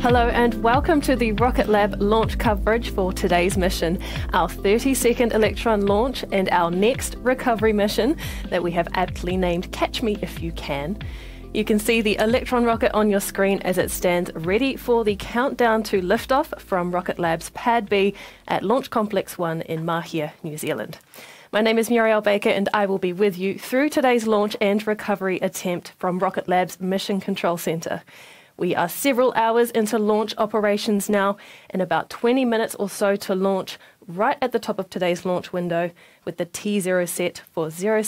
Hello and welcome to the Rocket Lab launch coverage for today's mission, our 30-second Electron launch and our next recovery mission that we have aptly named Catch Me If You Can. You can see the Electron rocket on your screen as it stands ready for the countdown to liftoff from Rocket Lab's Pad B at Launch Complex 1 in Mahia, New Zealand. My name is Muriel Baker and I will be with you through today's launch and recovery attempt from Rocket Lab's Mission Control Center. We are several hours into launch operations now, and about 20 minutes or so to launch right at the top of today's launch window with the T0 set for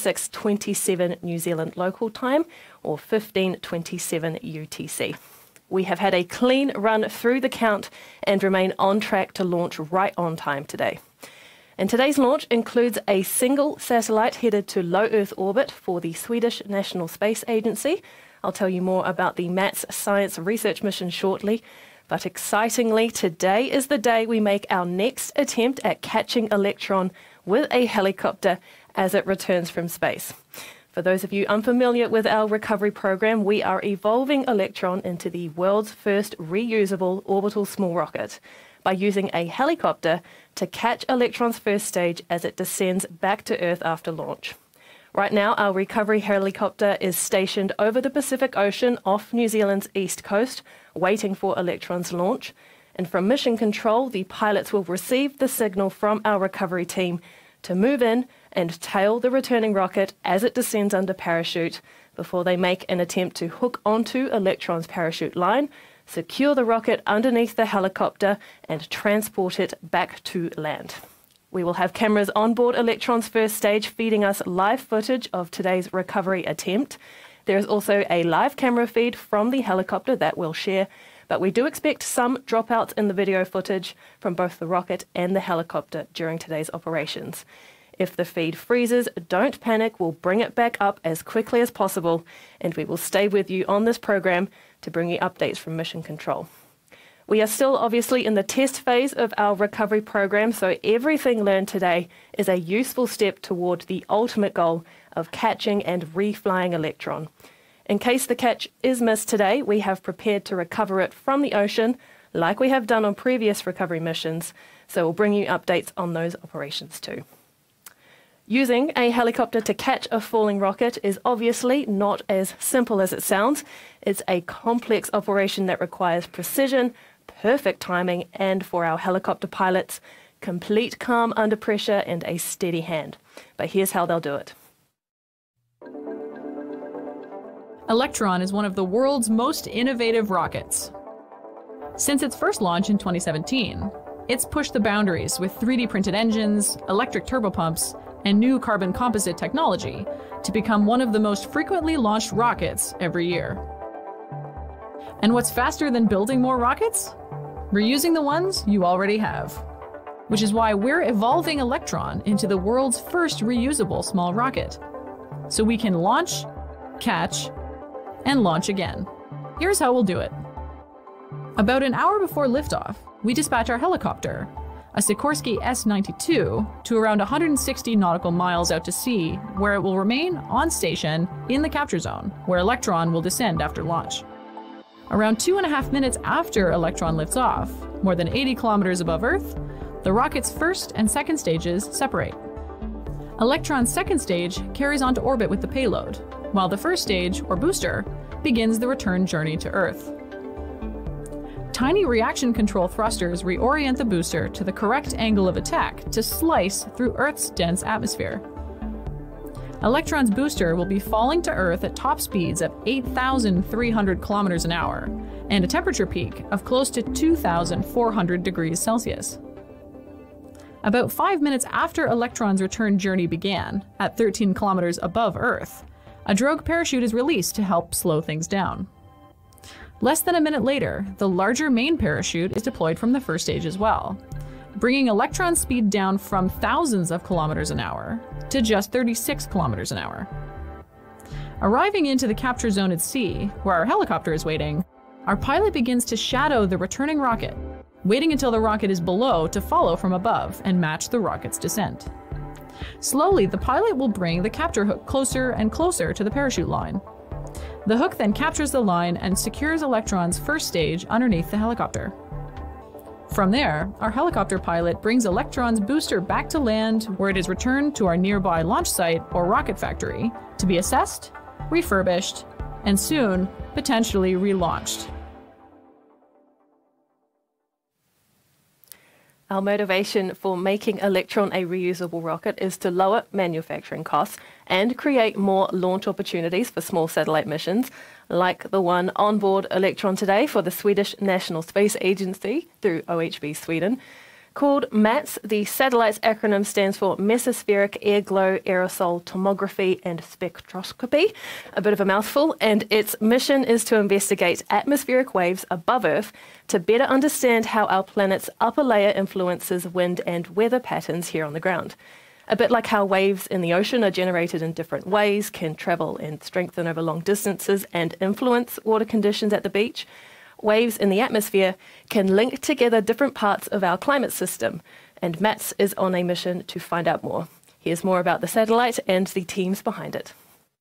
06:27 New Zealand local time or 15:27 UTC. We have had a clean run through the count and remain on track to launch right on time today. And today's launch includes a single satellite headed to low Earth orbit for the Swedish National Space Agency. I'll tell you more about the MATS science research mission shortly. But excitingly, today is the day we make our next attempt at catching Electron with a helicopter as it returns from space. For those of you unfamiliar with our recovery program, we are evolving Electron into the world's first reusable orbital small rocket by using a helicopter to catch Electron's first stage as it descends back to Earth after launch. Right now, our recovery helicopter is stationed over the Pacific Ocean off New Zealand's east coast, waiting for Electron's launch. And from Mission Control, the pilots will receive the signal from our recovery team to move in and tail the returning rocket as it descends under parachute before they make an attempt to hook onto Electron's parachute line, secure the rocket underneath the helicopter, and transport it back to land. We will have cameras on board Electron's first stage feeding us live footage of today's recovery attempt. There is also a live camera feed from the helicopter that we'll share, but we do expect some dropouts in the video footage from both the rocket and the helicopter during today's operations. If the feed freezes, don't panic, we'll bring it back up as quickly as possible, and we will stay with you on this program to bring you updates from Mission Control. We are still obviously in the test phase of our recovery program, so everything learned today is a useful step toward the ultimate goal of catching and reflying Electron. In case the catch is missed today, we have prepared to recover it from the ocean, like we have done on previous recovery missions, so we'll bring you updates on those operations too. Using a helicopter to catch a falling rocket is obviously not as simple as it sounds. It's a complex operation that requires precision, perfect timing, and for our helicopter pilots, complete calm under pressure and a steady hand. But here's how they'll do it. Electron is one of the world's most innovative rockets. Since its first launch in 2017, it's pushed the boundaries with 3D printed engines, electric turbopumps, and new carbon composite technology to become one of the most frequently launched rockets every year. And what's faster than building more rockets? Reusing the ones you already have. Which is why we're evolving Electron into the world's first reusable small rocket. So we can launch, catch, and launch again. Here's how we'll do it. About an hour before liftoff, we dispatch our helicopter, a Sikorsky S-92, to around 160 nautical miles out to sea, where it will remain on station in the capture zone, where Electron will descend after launch. Around 2.5 minutes after Electron lifts off, more than 80 kilometers above Earth, the rocket's first and second stages separate. Electron's second stage carries on to orbit with the payload, while the first stage, or booster, begins the return journey to Earth. Tiny reaction control thrusters reorient the booster to the correct angle of attack to slice through Earth's dense atmosphere. Electron's booster will be falling to Earth at top speeds of 8,300 kilometers an hour and a temperature peak of close to 2,400 degrees Celsius. About 5 minutes after Electron's return journey began, at 13 kilometers above Earth, a drogue parachute is released to help slow things down. Less than a minute later, the larger main parachute is deployed from the first stage as well, bringing Electron's speed down from thousands of kilometers an hour to just 36 kilometers an hour. Arriving into the capture zone at sea, where our helicopter is waiting, our pilot begins to shadow the returning rocket, waiting until the rocket is below to follow from above and match the rocket's descent. Slowly, the pilot will bring the capture hook closer and closer to the parachute line. The hook then captures the line and secures Electron's first stage underneath the helicopter. From there, our helicopter pilot brings Electron's booster back to land, where it is returned to our nearby launch site or rocket factory to be assessed, refurbished, and soon, potentially relaunched. Our motivation for making Electron a reusable rocket is to lower manufacturing costs and create more launch opportunities for small satellite missions, like the one on board Electron today for the Swedish National Space Agency through OHB Sweden. Called MATS, the satellite's acronym stands for Mesospheric Air Glow Aerosol Tomography and Spectroscopy, a bit of a mouthful, and its mission is to investigate atmospheric waves above Earth to better understand how our planet's upper layer influences wind and weather patterns here on the ground. A bit like how waves in the ocean are generated in different ways, can travel and strengthen over long distances and influence water conditions at the beach, waves in the atmosphere can link together different parts of our climate system, and MATS is on a mission to find out more. Here's more about the satellite and the teams behind it.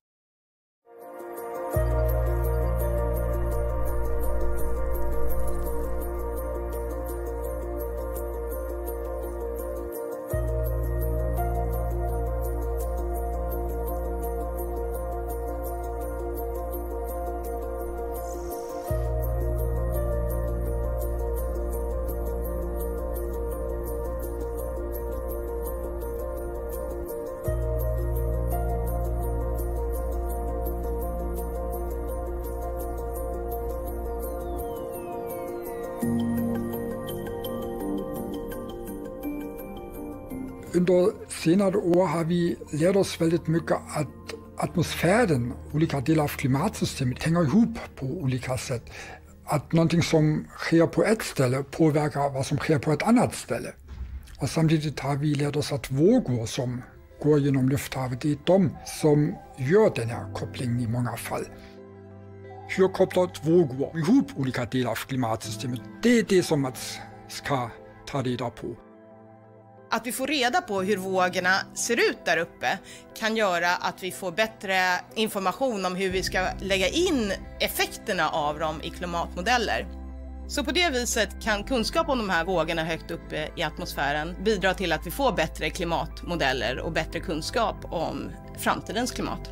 Under senare år har vi lärt oss väldigt mycket att atmosfären, olika delar av klimatsystemet, hänger ihop på olika sätt. Att någonting som sker på ett ställe påverkar vad som sker på ett annat ställe. Och samtidigt har vi lärt oss att vågor som går genom lufthavet, det är de som gör den här kopplingen i många fall. Hur kopplar vågor ihop olika delar av klimatsystemet? Det är det som man ska ta reda på. Att vi får reda på hur vågorna ser ut där uppe kan göra att vi får bättre information om hur vi ska lägga in effekterna av dem i klimatmodeller. Så på det viset kan kunskap om de här vågorna högt uppe i atmosfären bidra till att vi får bättre klimatmodeller och bättre kunskap om framtidens klimat.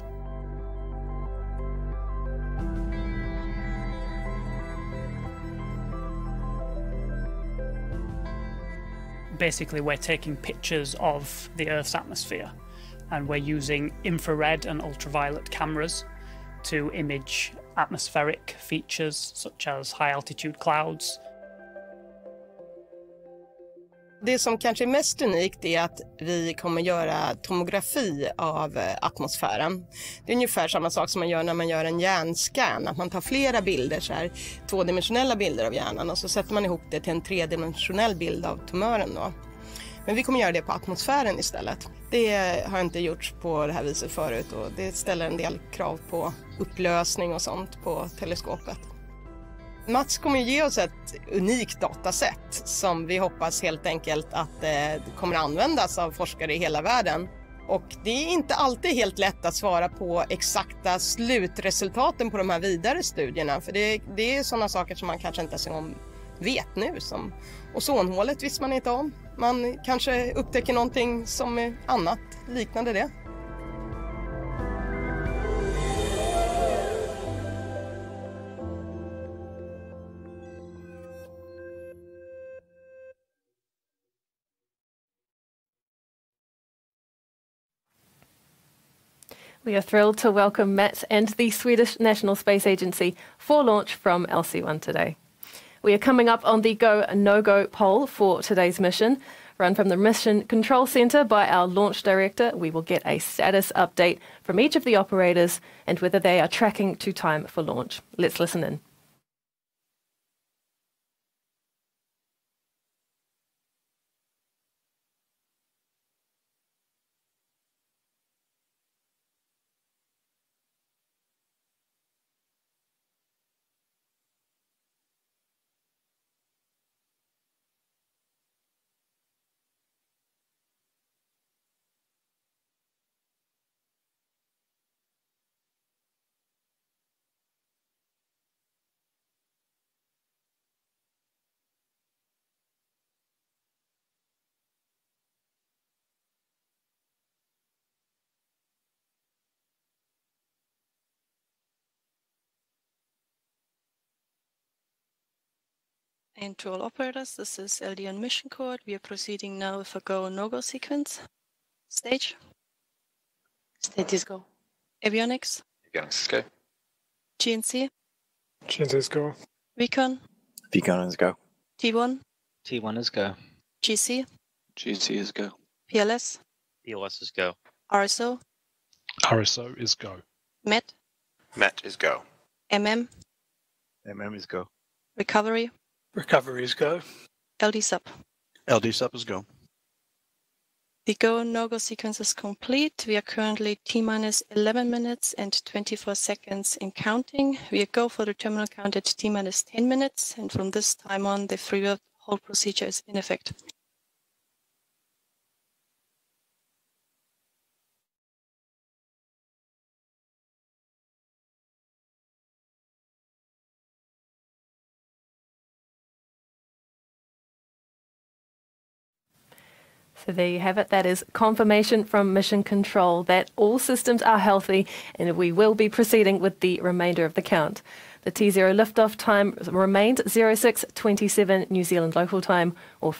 Basically, we're taking pictures of the Earth's atmosphere, and we're using infrared and ultraviolet cameras to image atmospheric features such as high altitude clouds. Det som kanske är mest unikt är att vi kommer göra tomografi av atmosfären. Det är ungefär samma sak som man gör när man gör en hjärnscan. Att man tar flera bilder, så här, tvådimensionella bilder av hjärnan, och så sätter man ihop det till en tredimensionell bild av tumören då. Men vi kommer göra det på atmosfären istället. Det har inte gjorts på det här viset förut, och det ställer en del krav på upplösning och sånt på teleskopet. MATS kommer ge oss ett unikt datasätt som vi hoppas helt enkelt att kommer användas av forskare i hela världen. Och det är inte alltid helt lätt att svara på exakta slutresultaten på de här vidare studierna. För det är sådana saker som man kanske inte ens vet nu. Som ozonhålet visste man inte om. Man kanske upptäcker någonting som är annat liknande det. We are thrilled to welcome MATS and the Swedish National Space Agency for launch from LC-1 today. We are coming up on the Go No-Go poll for today's mission. Run from the Mission Control Centre by our launch director, we will get a status update from each of the operators and whether they are tracking to time for launch. Let's listen in. And to all operators, this is LD on mission code. We are proceeding now with a go no-go sequence. Stage. Stage is go. Avionics. Avionics is go. GNC. GNC is go. Recon. Recon is go. T1. T1 is go. GC. GC is go. PLS. PLS is go. RSO. RSO is go. MET. MET is go. MM. MM is go. Recovery. Recovery is go. LD sub. LD sub is go. The go no-go sequence is complete. We are currently T-minus 11 minutes and 24 seconds in counting. We go for the terminal count at T-minus 10 minutes, and from this time on, the free hold procedure is in effect. So there you have it. That is confirmation from Mission Control that all systems are healthy and we will be proceeding with the remainder of the count. The T0 liftoff time remained 06:27 New Zealand local time or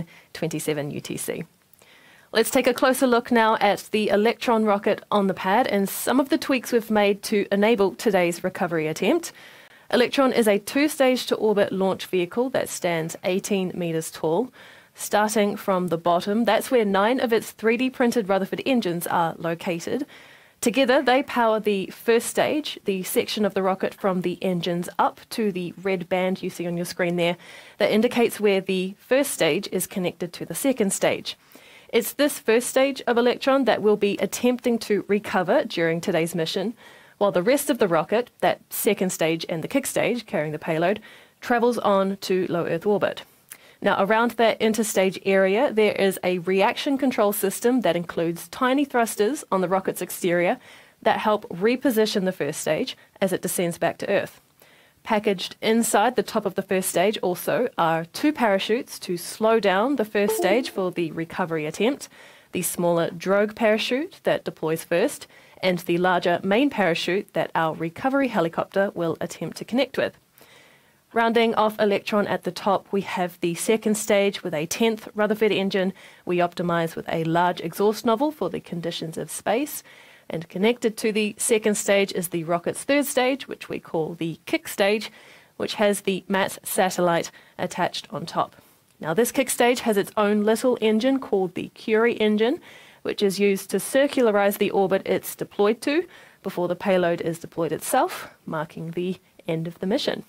15:27 UTC. Let's take a closer look now at the Electron rocket on the pad and some of the tweaks we've made to enable today's recovery attempt. Electron is a two-stage to orbit launch vehicle that stands 18 metres tall. Starting from the bottom, that's where 9 of its 3D printed Rutherford engines are located. Together, they power the first stage, the section of the rocket from the engines up to the red band you see on your screen there that indicates where the first stage is connected to the second stage. It's this first stage of Electron that we'll be attempting to recover during today's mission, while the rest of the rocket, that second stage and the kick stage carrying the payload, travels on to low Earth orbit. Now, around that interstage area, there is a reaction control system that includes tiny thrusters on the rocket's exterior that help reposition the first stage as it descends back to Earth. Packaged inside the top of the first stage also are 2 parachutes to slow down the first stage for the recovery attempt, the smaller drogue parachute that deploys first, and the larger main parachute that our recovery helicopter will attempt to connect with. Rounding off Electron at the top, we have the second stage with a 10th Rutherford engine. We optimise with a large exhaust nozzle for the conditions of space. And connected to the second stage is the rocket's third stage, which we call the kick stage, which has the MATS satellite attached on top. Now, this kick stage has its own little engine called the Curie engine, which is used to circularise the orbit it's deployed to before the payload is deployed itself, marking the end of the mission.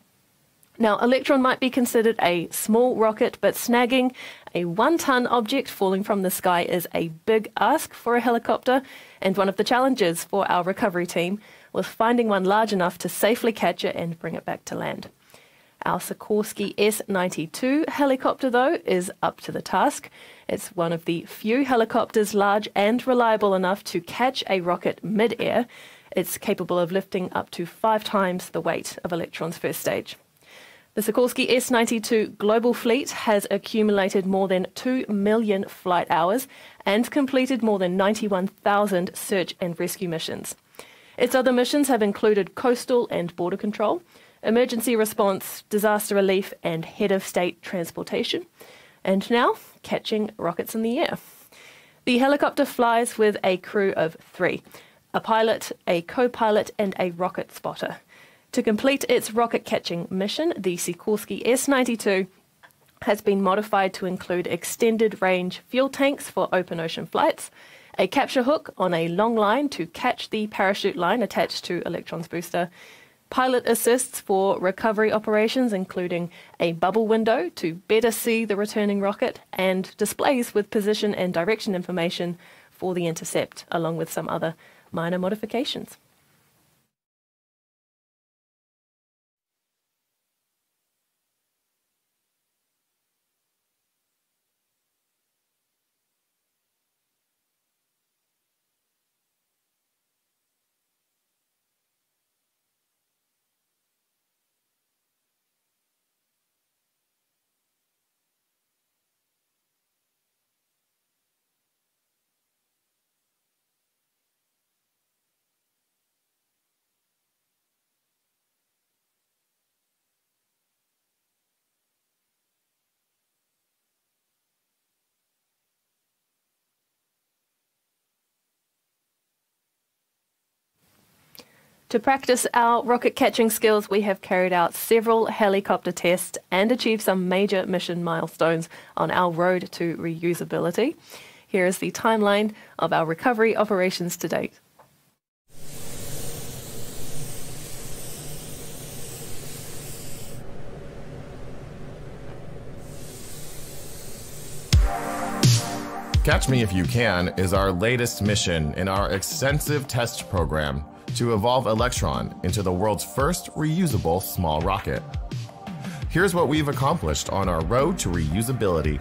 Now, Electron might be considered a small rocket, but snagging a 1-ton object falling from the sky is a big ask for a helicopter, and one of the challenges for our recovery team was finding one large enough to safely catch it and bring it back to land. Our Sikorsky S-92 helicopter, though, is up to the task. It's one of the few helicopters large and reliable enough to catch a rocket mid-air. It's capable of lifting up to 5 times the weight of Electron's first stage. The Sikorsky S-92 global fleet has accumulated more than 2 million flight hours and completed more than 91,000 search and rescue missions. Its other missions have included coastal and border control, emergency response, disaster relief, and head of state transportation, and now catching rockets in the air. The helicopter flies with a crew of 3, a pilot, a co-pilot, and a rocket spotter. To complete its rocket-catching mission, the Sikorsky S-92 has been modified to include extended-range fuel tanks for open ocean flights, a capture hook on a long line to catch the parachute line attached to Electron's booster, pilot assists for recovery operations, including a bubble window to better see the returning rocket, and displays with position and direction information for the intercept, along with some other minor modifications. To practice our rocket catching skills, we have carried out several helicopter tests and achieved some major mission milestones on our road to reusability. Here is the timeline of our recovery operations to date. Catch Me If You Can is our latest mission in our extensive test program to evolve Electron into the world's first reusable small rocket. Here's what we've accomplished on our road to reusability.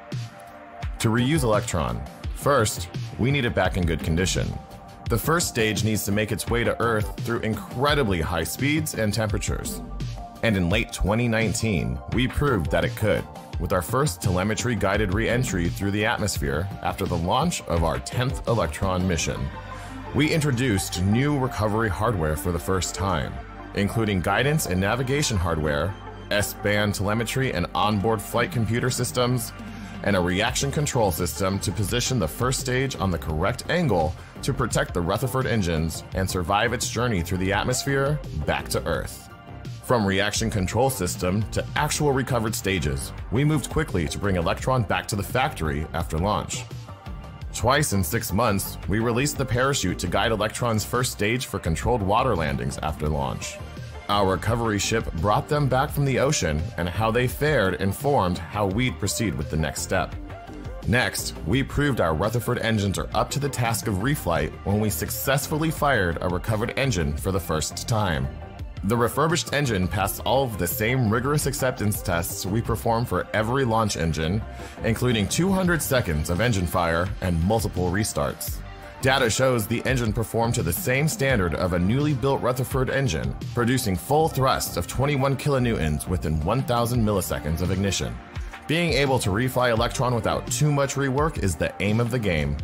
To reuse Electron, first, we need it back in good condition. The first stage needs to make its way to Earth through incredibly high speeds and temperatures. And in late 2019, we proved that it could, with our first telemetry-guided re-entry through the atmosphere after the launch of our 10th Electron mission. We introduced new recovery hardware for the first time, including guidance and navigation hardware, S-band telemetry and onboard flight computer systems, and a reaction control system to position the first stage on the correct angle to protect the Rutherford engines and survive its journey through the atmosphere back to Earth. From reaction control system to actual recovered stages, we moved quickly to bring Electron back to the factory after launch. Twice in 6 months, we released the parachute to guide Electron's first stage for controlled water landings after launch. Our recovery ship brought them back from the ocean, and how they fared informed how we'd proceed with the next step. Next, we proved our Rutherford engines are up to the task of reflight when we successfully fired a recovered engine for the first time. The refurbished engine passed all of the same rigorous acceptance tests we perform for every launch engine, including 200 seconds of engine fire and multiple restarts. Data shows the engine performed to the same standard of a newly built Rutherford engine, producing full thrust of 21 kilonewtons within 1,000 milliseconds of ignition. Being able to refly Electron without too much rework is the aim of the game.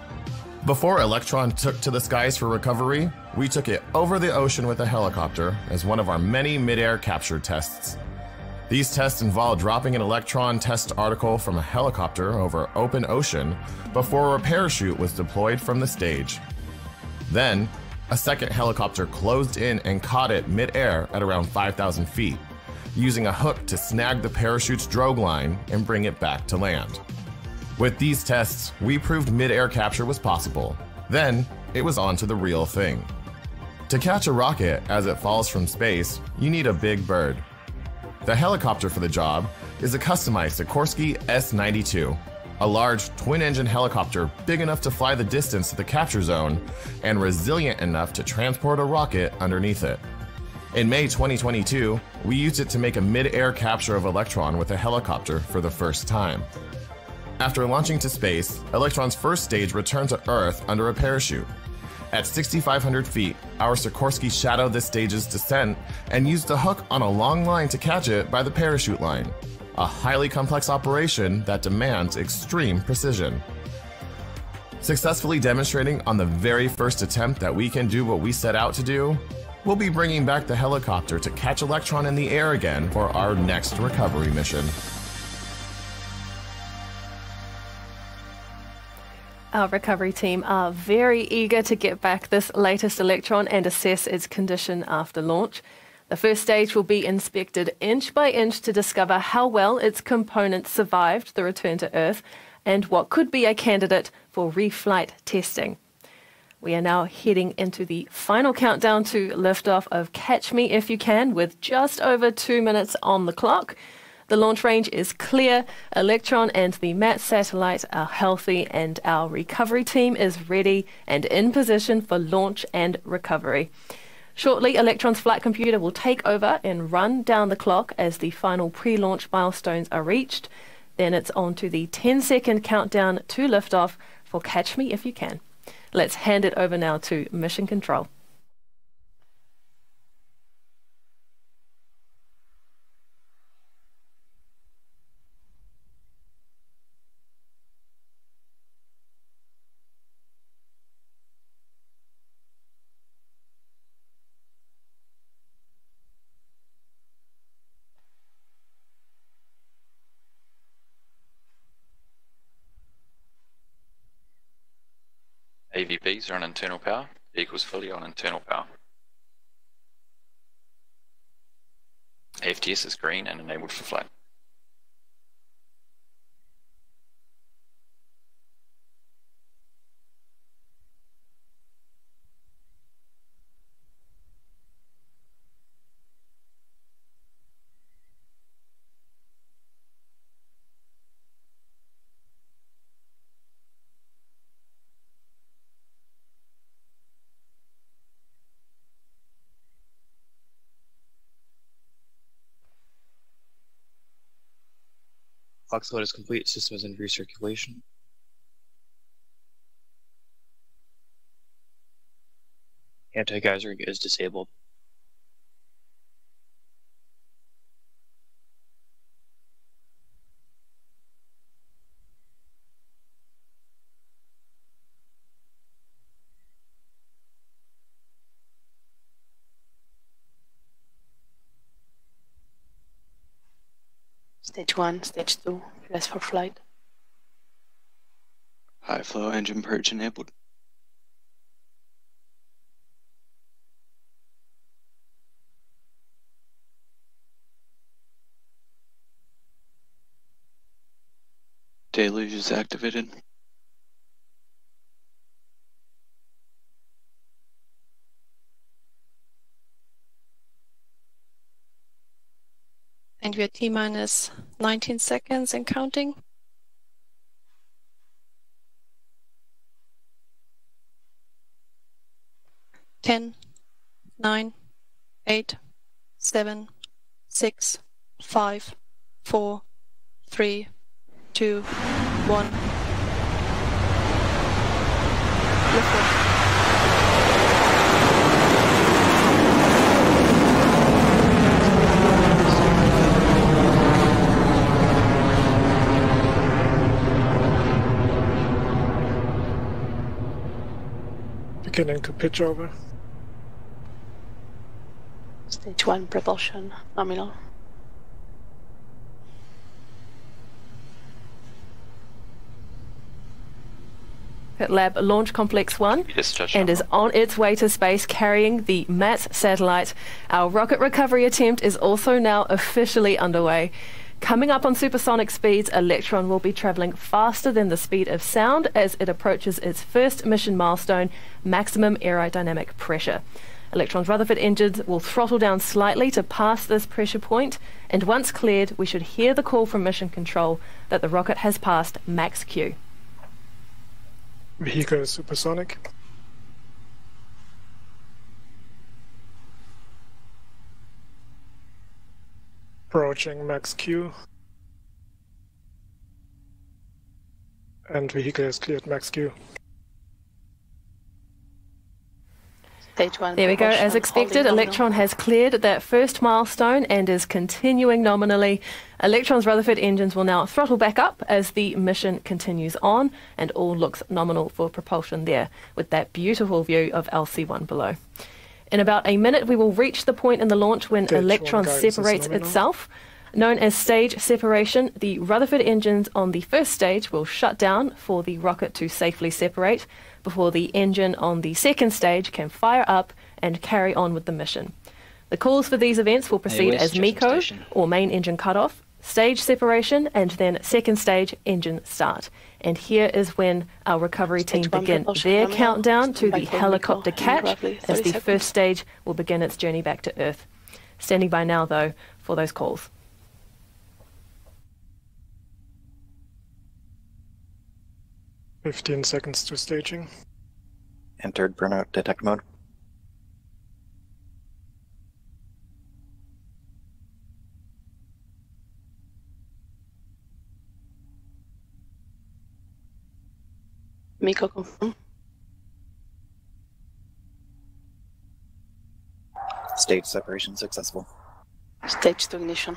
Before Electron took to the skies for recovery, we took it over the ocean with a helicopter as one of our many mid-air capture tests. These tests involved dropping an Electron test article from a helicopter over open ocean before a parachute was deployed from the stage. Then, a second helicopter closed in and caught it mid-air at around 5,000 feet, using a hook to snag the parachute's drogue line and bring it back to land. With these tests, we proved mid-air capture was possible. Then, it was on to the real thing. To catch a rocket as it falls from space, you need a big bird. The helicopter for the job is a customized Sikorsky S-92, a large twin-engine helicopter big enough to fly the distance to the capture zone and resilient enough to transport a rocket underneath it. In May 2022, we used it to make a mid-air capture of Electron with a helicopter for the first time. After launching to space, Electron's first stage returned to Earth under a parachute. At 6,500 feet, our Sikorsky shadowed the stage's descent and used a hook on a long line to catch it by the parachute line, a highly complex operation that demands extreme precision. Successfully demonstrating on the very first attempt that we can do what we set out to do, we'll be bringing back the helicopter to catch Electron in the air again for our next recovery mission. Our recovery team are very eager to get back this latest Electron and assess its condition after launch. The first stage will be inspected inch by inch to discover how well its components survived the return to Earth and what could be a candidate for reflight testing. We are now heading into the final countdown to liftoff of Catch Me If You Can with just over 2 minutes on the clock. The launch range is clear, Electron and the MAT satellite are healthy, and our recovery team is ready and in position for launch and recovery. Shortly, Electron's flight computer will take over and run down the clock as the final pre-launch milestones are reached. Then it's on to the 10-second countdown to liftoff for Catch Me If You Can. Let's hand it over now to Mission Control. AVPs are on internal power, vehicles fully on internal power. FTS is green and enabled for flight. Flux load is complete. System is in recirculation. Anti-geyser is disabled. Stage 1, Stage 2, rest for flight. High flow engine purge enabled. Deluge is activated. And we are T-minus 19 seconds and counting. 10, 9, 8, 7, 6, 5, 4, 3, 2, 1. Lift off. Beginning to pitch over. Stage 1 propulsion nominal. Lab Launch Complex 1 and is on its way to space carrying the MAT satellite. Our rocket recovery attempt is also now officially underway. Coming up on supersonic speeds, Electron will be travelling faster than the speed of sound as it approaches its first mission milestone, maximum aerodynamic pressure. Electron's Rutherford engines will throttle down slightly to pass this pressure point, and once cleared, we should hear the call from mission control that the rocket has passed max Q. Vehicle is supersonic. Approaching max Q. And vehicle has cleared max Q. There we go. As expected, Electron has cleared that first milestone and is continuing nominally. Electron's Rutherford engines will now throttle back up as the mission continues on, and all looks nominal for propulsion there, with that beautiful view of LC1 below. In about a minute, we will reach the point in the launch when Electron separates itself. Known as stage separation, the Rutherford engines on the first stage will shut down for the rocket to safely separate before the engine on the second stage can fire up and carry on with the mission. The calls for these events will proceed as MECO, or main engine cutoff, stage separation, and then second stage engine start. And here is when our recovery team begin their countdown to the helicopter catch as the first stage will begin its journey back to Earth. Standing by now, though, for those calls. "15 seconds to staging. Entered burnout detect mode. MECO confirm. Stage separation successful. Stage 2 ignition.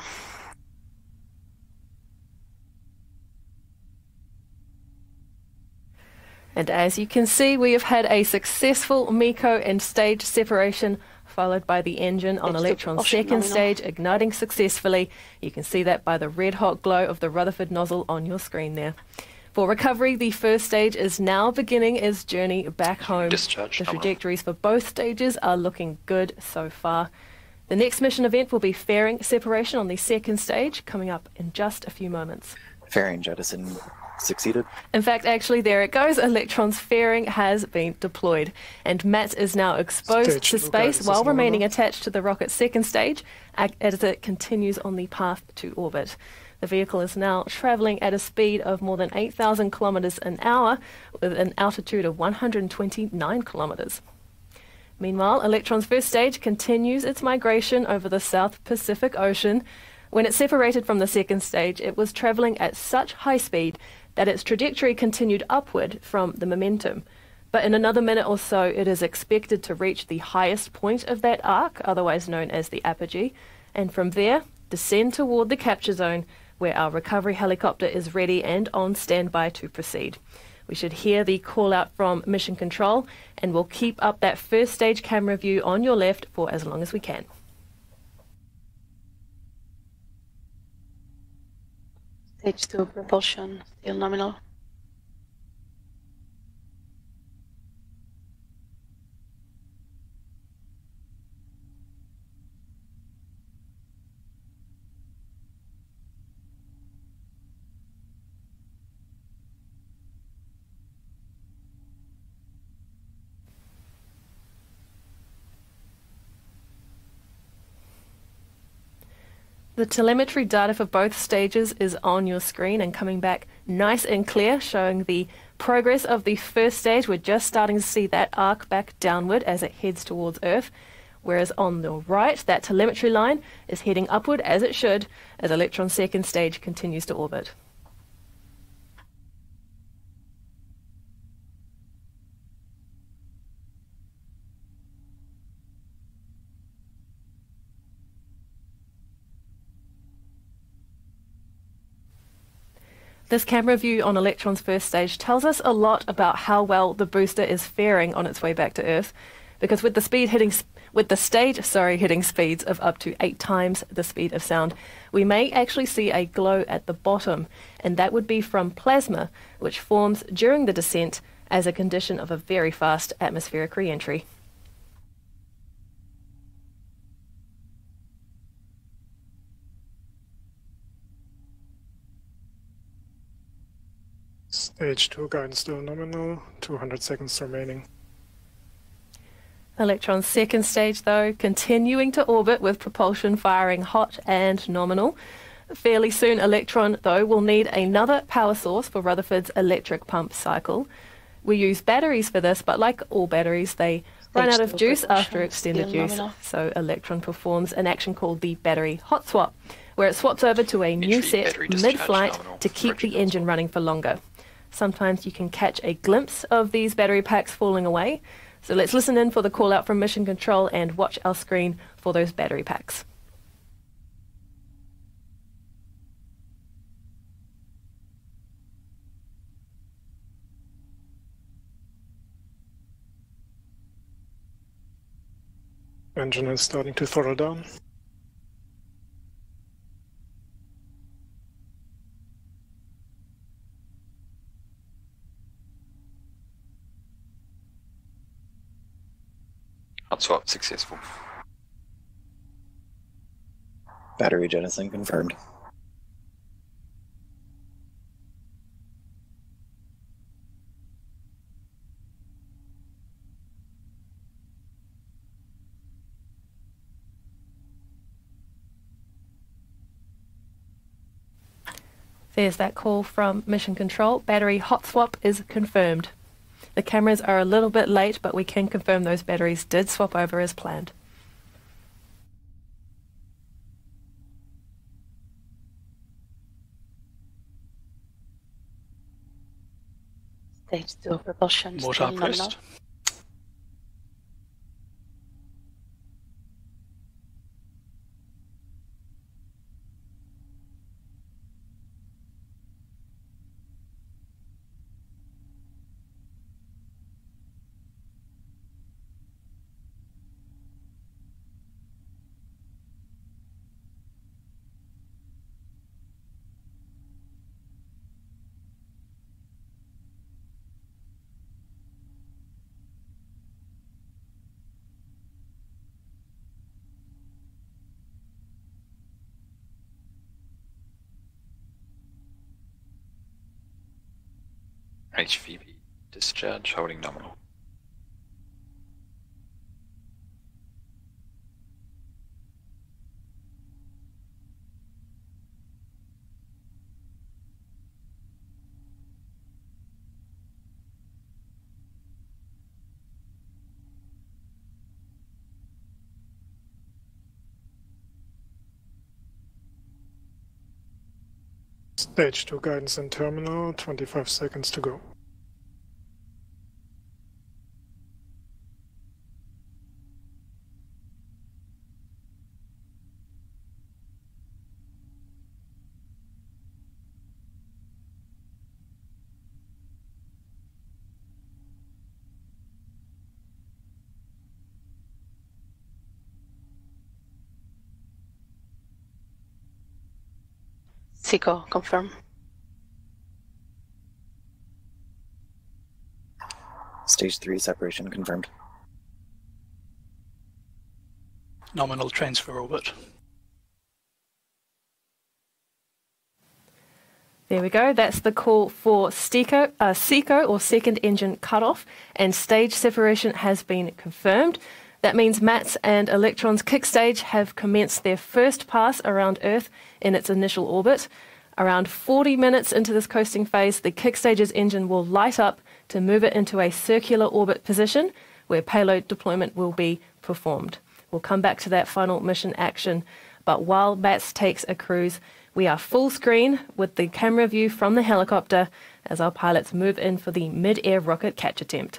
And as you can see, we have had a successful MECO and stage separation, followed by the engine on Electron's second stage igniting successfully. You can see that by the red hot glow of the Rutherford nozzle on your screen there. For recovery, the first stage is now beginning its journey back home. Discharge The trajectories for both stages are looking good so far. The next mission event will be fairing separation on the second stage, coming up in just a few moments. Fairing jettison succeeded. In fact, actually, there it goes. Electron's fairing has been deployed, and Matt is now exposed Stage to 2 space guidance while is remaining nominal. attached to the rocket's second stage as it continues on the path to orbit. The vehicle is now travelling at a speed of more than 8,000 kilometres an hour with an altitude of 129 kilometres. Meanwhile, Electron's first stage continues its migration over the South Pacific Ocean. When it separated from the second stage, it was travelling at such high speed that its trajectory continued upward from the momentum. But in another minute or so, it is expected to reach the highest point of that arc, otherwise known as the apogee, and from there, descend toward the capture zone, where our recovery helicopter is ready and on standby to proceed. We should hear the call out from Mission Control, and we'll keep up that first stage camera view on your left for as long as we can. Stage 2 propulsion, still nominal. The telemetry data for both stages is on your screen and coming back nice and clear, showing the progress of the first stage. We're just starting to see that arc back downward as it heads towards Earth, whereas on the right, that telemetry line is heading upward as it should as Electron's second stage continues to orbit. This camera view on Electron's first stage tells us a lot about how well the booster is faring on its way back to Earth, because with the stage hitting speeds of up to 8 times the speed of sound, we may actually see a glow at the bottom, and that would be from plasma, which forms during the descent as a condition of a very fast atmospheric re-entry. Stage 2 guidance still nominal, 200 seconds remaining. Electron's second stage, though, continuing to orbit with propulsion firing hot and nominal. Fairly soon, Electron, though, will need another power source for Rutherford's electric pump cycle. We use batteries for this, but like all batteries, they run out of juice after extended use. So Electron performs an action called the battery hot swap, where it swaps over to a new set mid-flight to keep the engine running for longer. Sometimes you can catch a glimpse of these battery packs falling away. So let's listen in for the call out from Mission Control and watch our screen for those battery packs. Engine is starting to throttle down. Hot swap successful. Battery jettison confirmed. There's that call from Mission Control. Battery hot swap is confirmed. The cameras are a little bit late, but we can confirm those batteries did swap over as planned. Stage 2 propulsion, Motor still nominal. pressed. HVP discharge holding nominal. Stage 2 guidance and terminal, 25 seconds to go. SECO, confirm. Stage 3 separation confirmed. Nominal transfer orbit. There we go. That's the call for SECO or second engine cutoff, and stage separation has been confirmed. That means MATS and Electron's kick stage have commenced their first pass around Earth in its initial orbit. Around 40 minutes into this coasting phase, the kick stage's engine will light up to move it into a circular orbit position where payload deployment will be performed. We'll come back to that final mission action, but while MATS takes a cruise, we are full screen with the camera view from the helicopter as our pilots move in for the mid-air rocket catch attempt.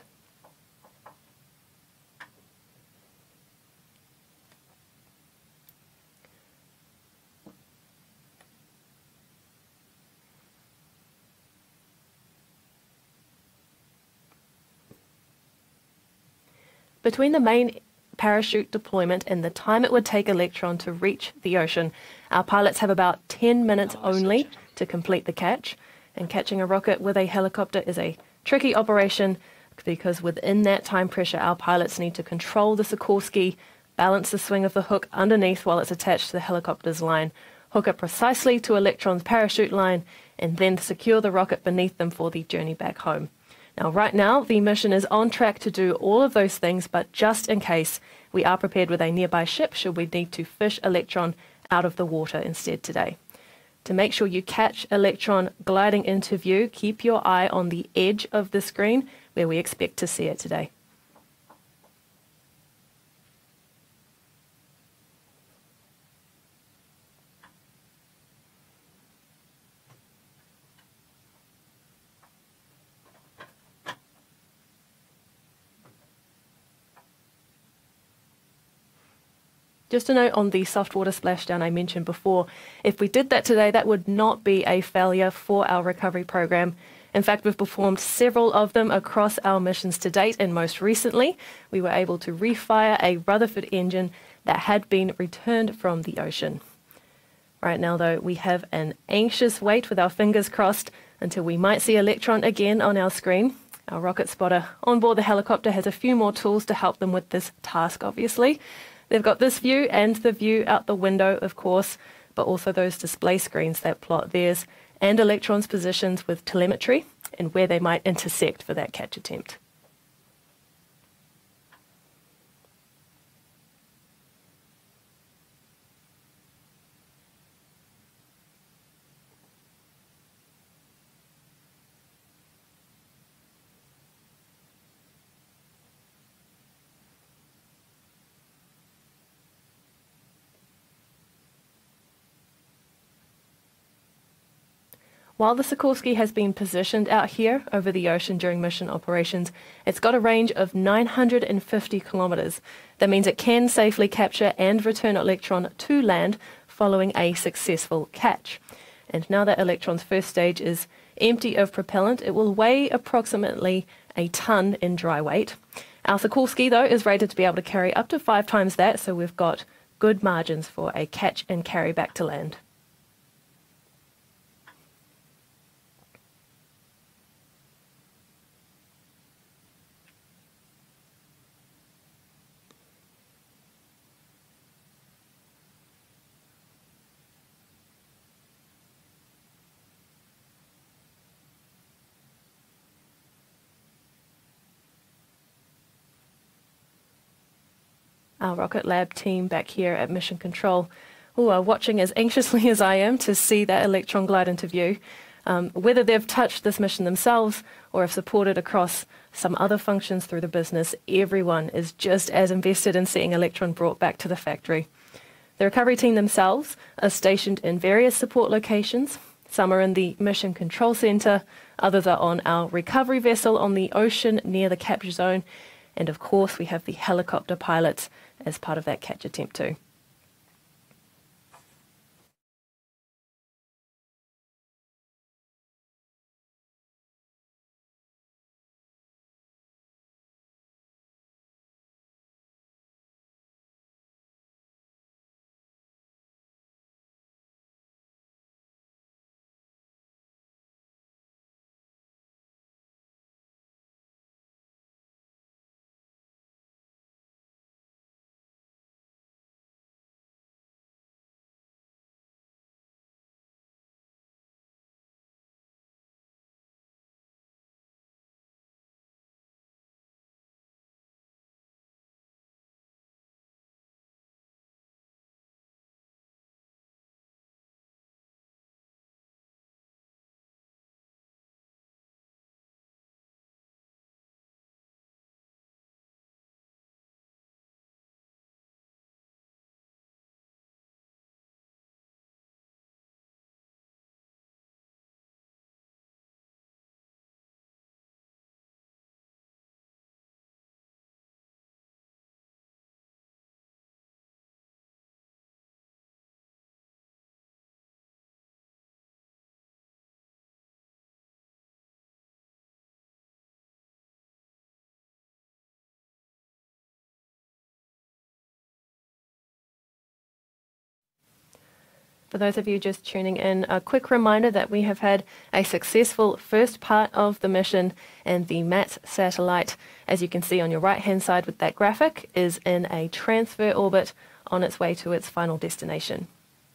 Between the main parachute deployment and the time it would take Electron to reach the ocean, our pilots have about 10 minutes only to complete the catch. And catching a rocket with a helicopter is a tricky operation because within that time pressure, our pilots need to control the Sikorsky, balance the swing of the hook underneath while it's attached to the helicopter's line, hook it precisely to Electron's parachute line, and then secure the rocket beneath them for the journey back home. Now, right now, the mission is on track to do all of those things, but just in case, we are prepared with a nearby ship should we need to fish Electron out of the water instead today. To make sure you catch Electron gliding into view, keep your eye on the edge of the screen where we expect to see it today. Just a note on the soft water splashdown I mentioned before. If we did that today, that would not be a failure for our recovery program. In fact, we've performed several of them across our missions to date, and most recently, we were able to refire a Rutherford engine that had been returned from the ocean. Right now, though, we have an anxious wait with our fingers crossed until we might see Electron again on our screen. Our rocket spotter on board the helicopter has a few more tools to help them with this task, obviously. They've got this view and the view out the window, of course, but also those display screens that plot theirs and Electron's positions with telemetry and where they might intersect for that catch attempt. While the Sikorsky has been positioned out here over the ocean during mission operations, it's got a range of 950 kilometers. That means it can safely capture and return Electron to land following a successful catch. And now that Electron's first stage is empty of propellant, it will weigh approximately a ton in dry weight. Our Sikorsky, though, is rated to be able to carry up to 5 times that, so we've got good margins for a catch and carry back to land. our Rocket Lab team back here at Mission Control, who are watching as anxiously as I am to see that Electron glide into view. Whether they've touched this mission themselves or have supported across some other functions through the business, everyone is just as invested in seeing Electron brought back to the factory. The recovery team themselves are stationed in various support locations. Some are in the Mission Control Centre, others are on our recovery vessel on the ocean near the capture zone, and of course we have the helicopter pilots as part of that catch attempt too. For those of you just tuning in, a quick reminder that we have had a successful first part of the mission, and the MATS satellite, as you can see on your right-hand side with that graphic, is in a transfer orbit on its way to its final destination.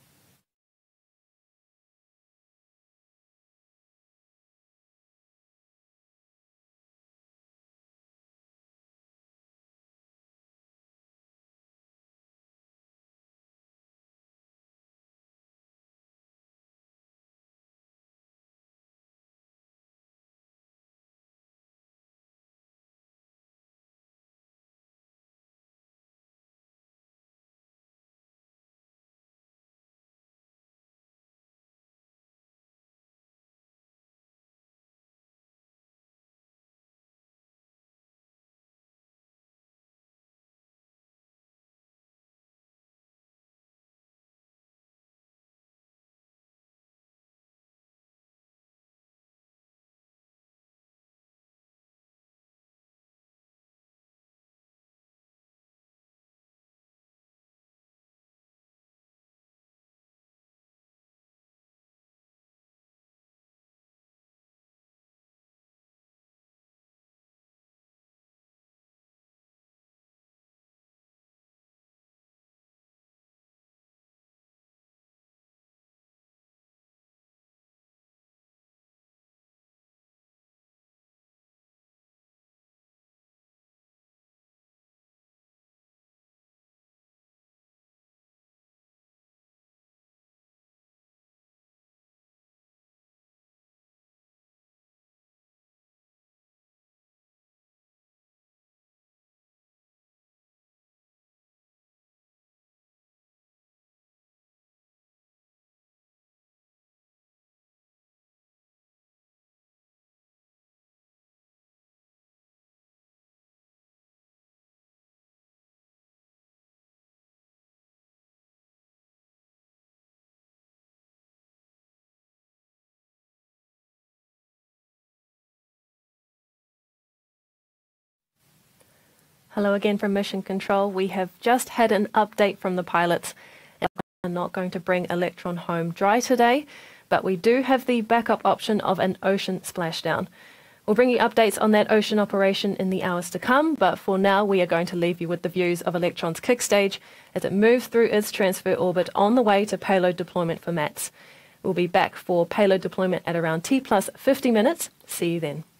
Hello again from Mission Control. We have just had an update from the pilots. We're not going to bring Electron home dry today, but we do have the backup option of an ocean splashdown. We'll bring you updates on that ocean operation in the hours to come, but for now we are going to leave you with the views of Electron's kick stage as it moves through its transfer orbit on the way to payload deployment for MATS. We'll be back for payload deployment at around T plus 50 minutes. See you then.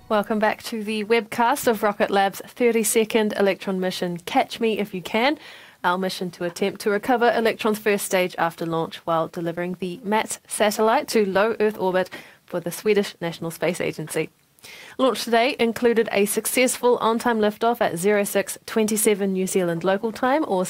Welcome back to the webcast of Rocket Lab's 30-second Electron mission, Catch Me If You Can, our mission to attempt to recover Electron's first stage after launch while delivering the MATS satellite to low Earth orbit for the Swedish National Space Agency. Launch today included a successful on-time liftoff at 06:27 New Zealand local time or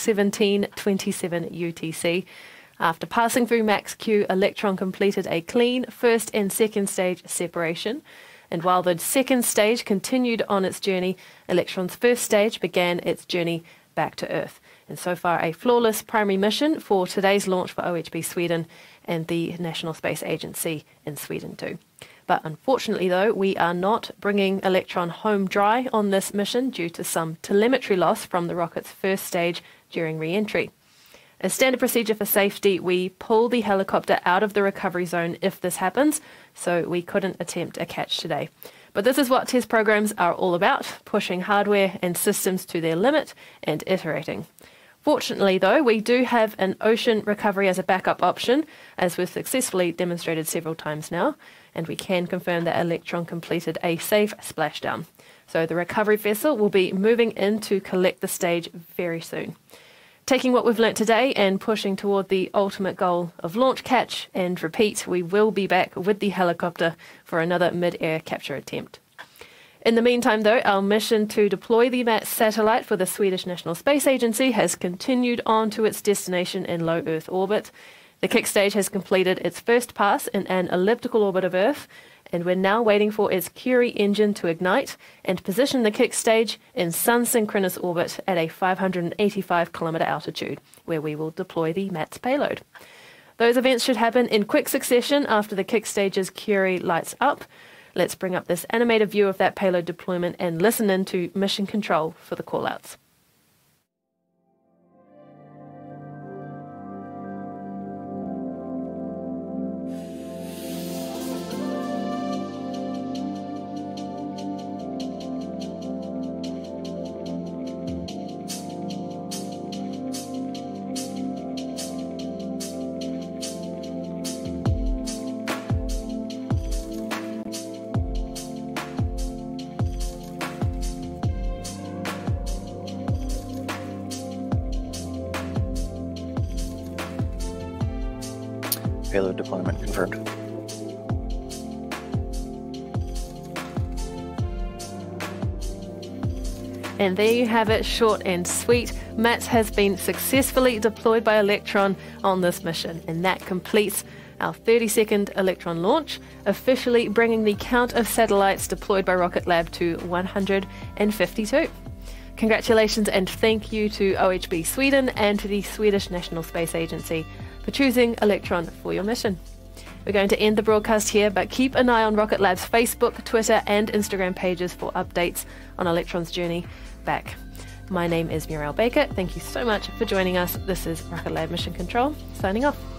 17:27 UTC. After passing through max Q, Electron completed a clean first and second stage separation. And while the second stage continued on its journey, Electron's first stage began its journey back to Earth. And so far, a flawless primary mission for today's launch for OHB Sweden and the National Space Agency in Sweden too. But unfortunately, though, we are not bringing Electron home dry on this mission due to some telemetry loss from the rocket's first stage during re-entry. As standard procedure for safety, we pull the helicopter out of the recovery zone if this happens, so we couldn't attempt a catch today. But this is what test programs are all about, pushing hardware and systems to their limit and iterating. Fortunately, though, we do have an ocean recovery as a backup option, as we've successfully demonstrated several times now, and we can confirm that Electron completed a safe splashdown. So the recovery vessel will be moving in to collect the stage very soon. Taking what we've learnt today and pushing toward the ultimate goal of launch, catch and repeat, we will be back with the helicopter for another mid-air capture attempt. In the meantime, though, our mission to deploy the MATS satellite for the Swedish National Space Agency has continued on to its destination in low Earth orbit. The kick stage has completed its first pass in an elliptical orbit of Earth, and we're now waiting for its Curie engine to ignite and position the kick stage in sun-synchronous orbit at a 585-kilometre altitude, where we will deploy the MATS payload. Those events should happen in quick succession after the kick stage's Curie lights up. Let's bring up this animated view of that payload deployment and listen in to mission control for the callouts. Payload deployment confirmed. And there you have it, short and sweet. MATS has been successfully deployed by Electron on this mission, and that completes our 30-second Electron launch, officially bringing the count of satellites deployed by Rocket Lab to 152. Congratulations and thank you to OHB Sweden and to the Swedish National Space Agency for choosing Electron for your mission. We're going to end the broadcast here, but keep an eye on Rocket Lab's Facebook, Twitter and Instagram pages for updates on Electron's journey back. My name is Muriel Baker. Thank you so much for joining us. This is Rocket Lab Mission Control, signing off.